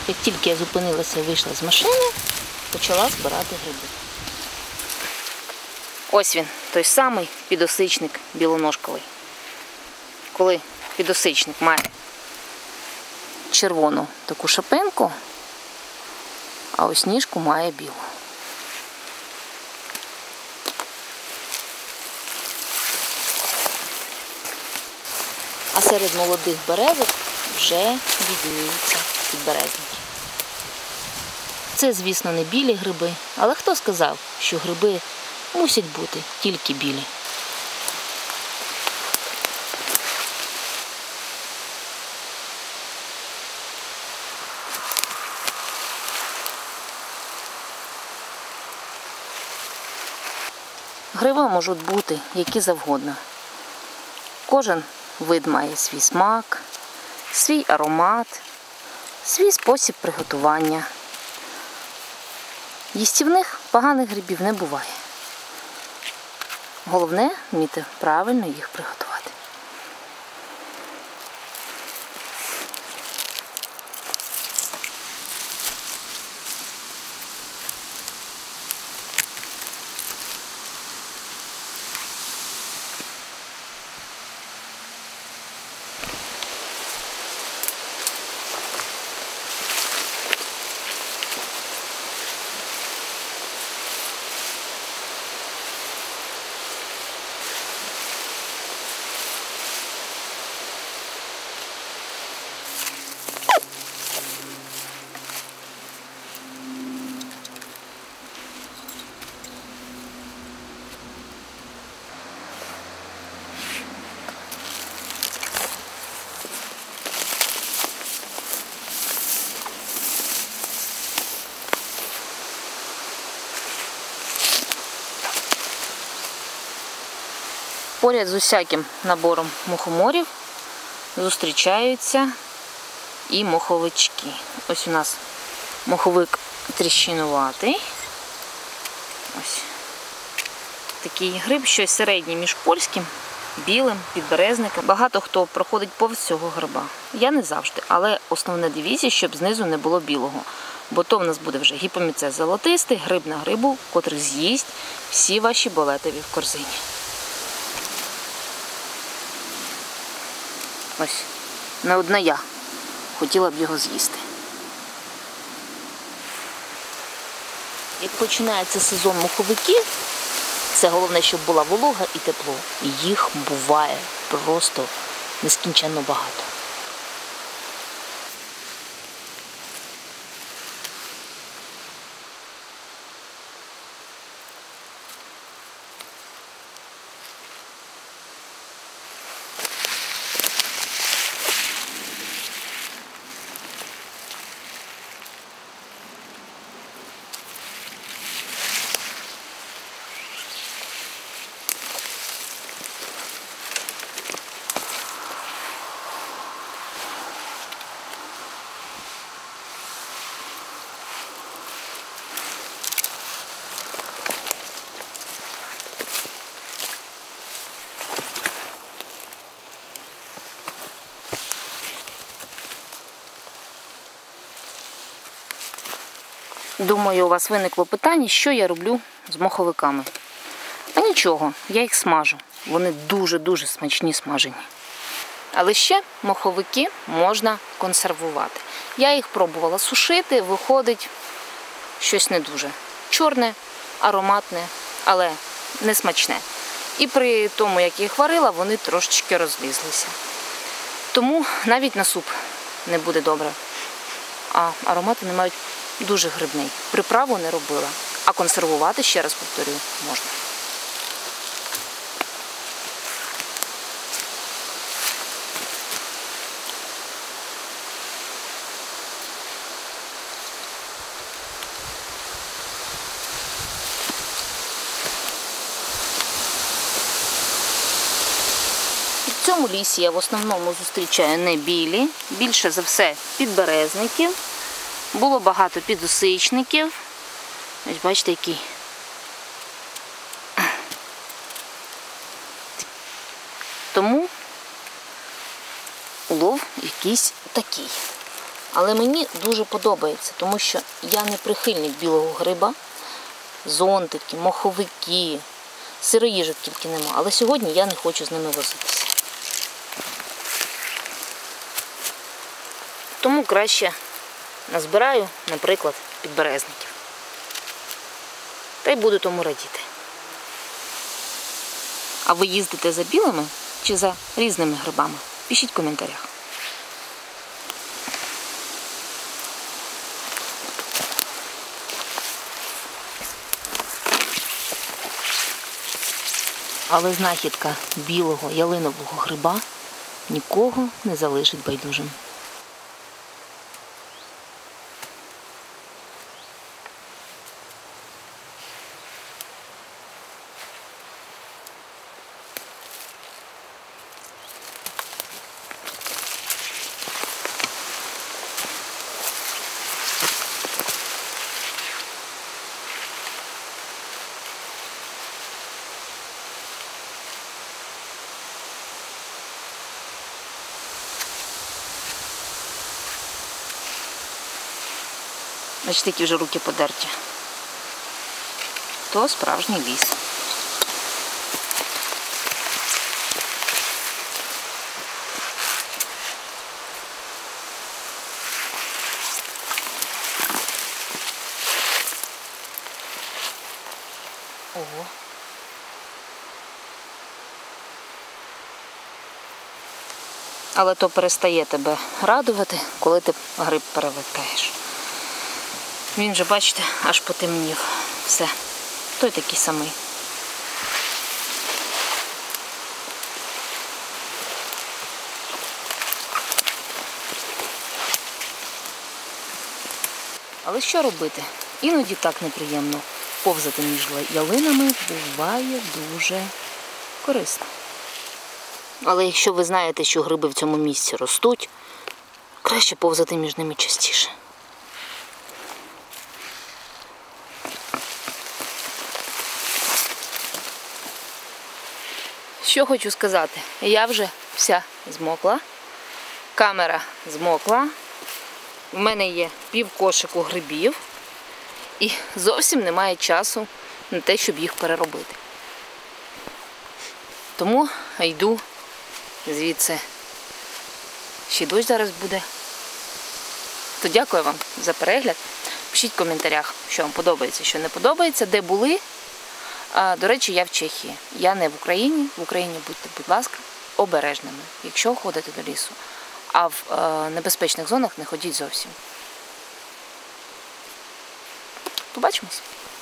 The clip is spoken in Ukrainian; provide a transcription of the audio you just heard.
Як тільки я зупинилася і вийшла з машини, почала збирати гриби. Ось він, той самий підосичник білоножковий. Коли підосичник має червону таку шапинку, а ось ніжку має білу. А серед молодих березок вже видніються підберезники. Це, звісно, не білі гриби, але хто сказав, що гриби мусять бути тільки білі? Гриби можуть бути які завгодно. Кожен вид має свій смак, свій аромат, свій спосіб приготування. Їстівних поганих грибів не буває. Головне – вміти правильно їх приготувати. Поряд з усяким набором мухоморів зустрічаються і моховички. Ось у нас моховик тріщинуватий. Ось такий гриб, щось середнє між польським, білим, підберезником. Багато хто проходить повз цього гриба. Я не завжди, але основне дивіться, щоб знизу не було білого. Бо то в нас буде вже гіпоміцез золотистий, гриб на грибу, котрий з'їсть всі ваші болетові в корзині. Ось, не одна я хотіла б його з'їсти. Як починається сезон моховиків, це головне, щоб була волога і тепло. І їх буває просто нескінченно багато. Думаю, у вас виникло питання, що я роблю з моховиками. А нічого, я їх смажу. Вони дуже-дуже смачні смажені. Але ще моховики можна консервувати. Я їх пробувала сушити, виходить щось не дуже. Чорне, ароматне, але не смачне. І при тому, як я їх варила, вони трошечки розлізлися. Тому навіть на суп не буде добре. А аромати не мають дуже грибний. Приправу не робила. А консервувати, ще раз повторюю, можна. В цьому лісі я в основному зустрічаю не білі, більше за все підберезників. Було багато підосичників. Ось бачите, який. Тому улов якийсь такий. Але мені дуже подобається, тому що я не прихильник білого гриба. Зонтики, моховики, сироїжок тільки нема. Але сьогодні я не хочу з ними возитися. Тому краще назбираю, наприклад, підберезників. Та й буду тому радіти. А ви їздите за білими чи за різними грибами? Пишіть в коментарях. Але знахідка білого ялинового гриба нікого не залишить байдужим. Бачите, які вже руки подерті. То справжній ліс. Ого. Але то перестає тебе радувати, коли ти гриб перевертаєш. Він же, бачите, аж потемнів. Все. Той такий самий. Але що робити? Іноді так неприємно. Повзати між ялинами буває дуже корисно. Але якщо ви знаєте, що гриби в цьому місці ростуть, краще повзати між ними частіше. Що хочу сказати, я вже вся змокла, камера змокла, в мене є пів кошику грибів і зовсім немає часу на те, щоб їх переробити. Тому йду звідси. Ще дощ зараз буде. То дякую вам за перегляд. Пишіть в коментарях, що вам подобається, що не подобається, де були. До речі, я в Чехії. Я не в Україні. В Україні будьте, будь ласка, обережними, якщо ходите до лісу. А в небезпечних зонах не ходіть зовсім. Побачимось!